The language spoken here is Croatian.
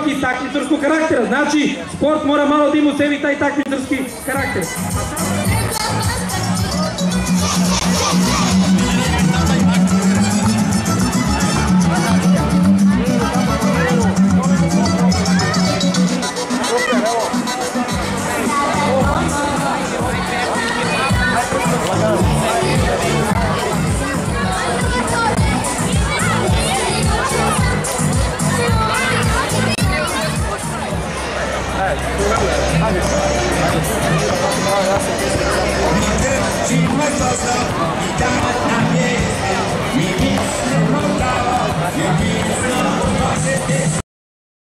i takmičarskog karaktera. Znači, sport mora malo da ima u sebi taj takmičarski karakter.